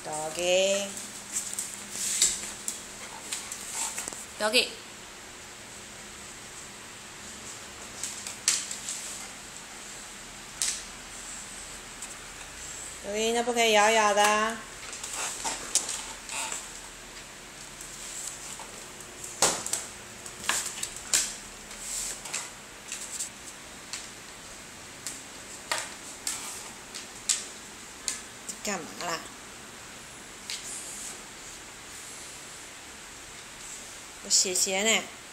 여기 여기 여기那不可以摇摇的啊。干嘛啦？我写呢。